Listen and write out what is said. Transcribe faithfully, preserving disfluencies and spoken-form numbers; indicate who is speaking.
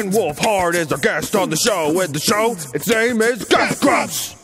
Speaker 1: And Wolfhard is our guest on the show. With the show, its name is Grumps.